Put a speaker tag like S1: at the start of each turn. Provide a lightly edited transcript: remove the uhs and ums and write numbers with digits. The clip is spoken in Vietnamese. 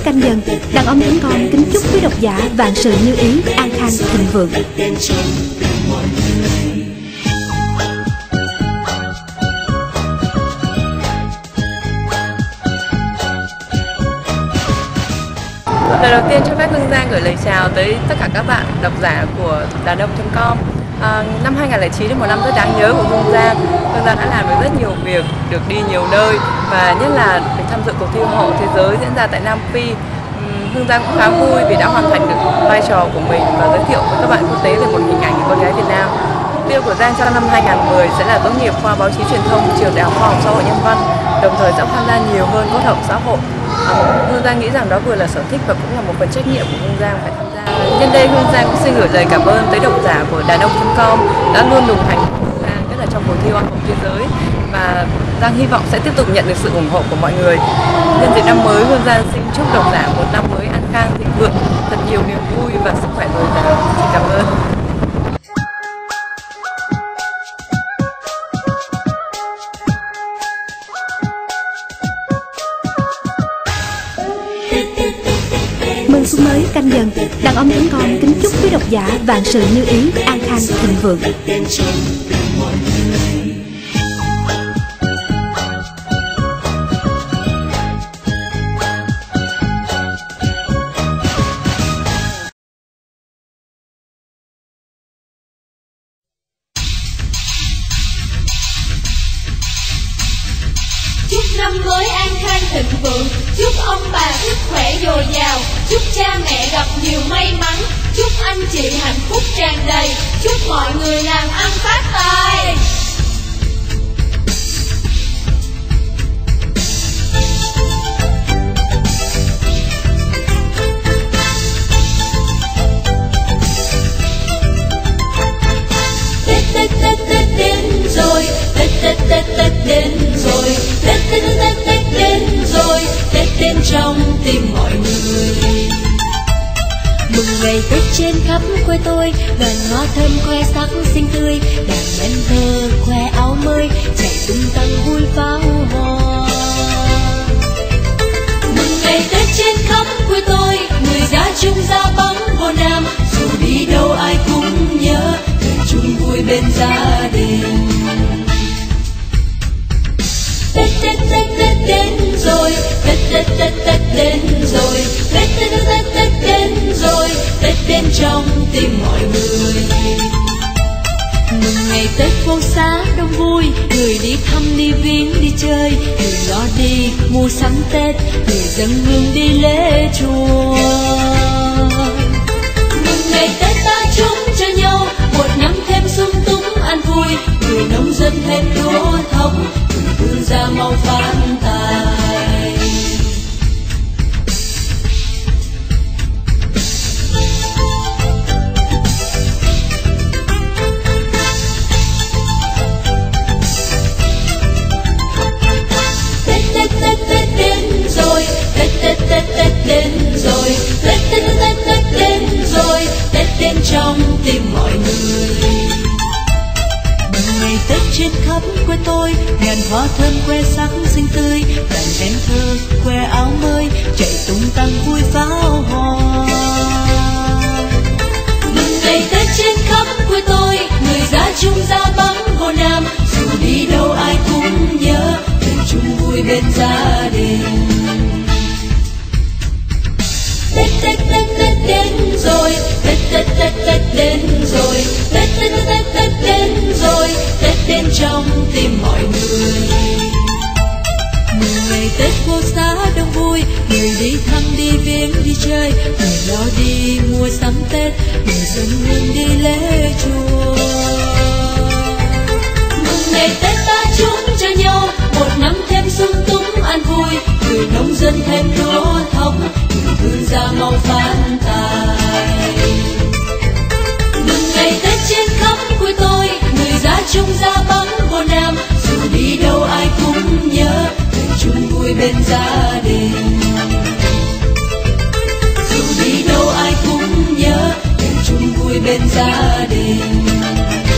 S1: canh dần, Đàn Ông Con kính chúc quý độc giả vạn sự như ý, an khang thịnh vượng.
S2: Lời đầu tiên cho phép Hương Giang gửi lời chào tới tất cả các bạn độc giả của Đàn Ông.com. Năm 2009 là một năm rất đáng nhớ của Hương Giang. Hương Giang đã làm được rất nhiều việc, được đi nhiều nơi và nhất là được tham dự cuộc thi Hoa hậu thế giới diễn ra tại Nam Phi. Hương Giang cũng khá vui vì đã hoàn thành được vai trò của mình và giới thiệu với các bạn quốc tế về một hình ảnh của con gái Việt Nam. Mục tiêu của Giang trong năm 2010 sẽ là tốt nghiệp khoa báo chí truyền thông trường Đại học Khoa học Xã hội Nhân văn, đồng thời sẽ tham gia nhiều hơn cốt học xã hội. Hương Giang nghĩ rằng đó vừa là sở thích và cũng là một phần trách nhiệm của Hương Giang phải tham gia. Nhân đây Hương Giang cũng xin gửi lời cảm ơn tới độc giả của Đàn Ông.com đã luôn đồng hành cùng Hương Giang, nhất là trong cuộc thi Hoa hậu thế giới, và Giang hy vọng sẽ tiếp tục nhận được sự ủng hộ của mọi người. Nhân dịp năm mới, Hương Giang xin chúc độc giả một năm mới an khang thịnh vượng, thật nhiều niềm vui và sức khỏe dồi dào. Xin cảm ơn.
S1: Mừng xuân mới canh dần, Đàn Ông Con kính chúc quý độc giả vạn sự như ý, an khang thịnh vượng.
S3: Chúc năm mới an khang thịnh vượng, chúc ông bà sức khỏe dồi dào, chúc cha mẹ gặp nhiều may mắn, chúc anh chị hạnh phúc tràn đầy, chúc mọi người làm ăn phát tài. Tết đến rồi, Tết đến rồi, Tết đến rồi, Tết đến trong tim mọi người. Mừng ngày Tết trên khắp quê tôi, đoàn hoa thơm khoe sắc xinh tươi, đàn em thơ khoe áo mới, chạy tung tăng vui pháo hoa. Mừng ngày Tết trên khắp quê tôi, người ra Trung ra Bắc vô Nam, dù đi đâu ai cũng nhớ, người chung vui bên gia đình. Tết đến rồi, Tết đến rồi, Tết đến rồi, Tết đến trong tim mọi người. Mừng ngày Tết phố xá đông vui, người đi thăm đi viếng đi chơi, người lo đi mua sắm Tết, người dâng hương đi lễ chùa. Mừng ngày Tết ta chúc cho nhau một năm thêm sung túc an vui, người nông dân thêm lúa thống, người thương gia mau phát tài. Tết đến rồi, Tết đến rồi, Tết đến rồi, Tết đến trong tim mọi người. Mừng ngày Tết trên khắp quê tôi, ngàn hoa thơm khoe sắc xinh tươi, đàn em thơ khoe áo mới, chạy tung tăng vui pháo hoa. Mừng ngày Tết trên khắp quê tôi, người ra Trung ra Bắc vô Nam, dù đi đâu ai cũng nhớ, người chung vui bên gia đình. Tết đến rồi, Tết đến rồi, Tết đến rồi, Tết đến trong tim mọi người. Mừng ngày Tết phố xá đông vui, người đi thăm đi viếng đi chơi, người lo đi mua sắm Tết, người dâng hương đi lễ chùa. Mừng ngày Tết ta chúc cho nhau một năm thêm sung túc an vui, người nông dân thêm lúa thống, người thương gia mau phát tài. Mừng ngày Tết trên khắp quê tôi, người ra Trung ra Bắc vô Nam, dù đi đâu ai cũng nhớ, người chung vui bên gia đình. Dù đi đâu ai cũng nhớ, người chung vui bên gia đình.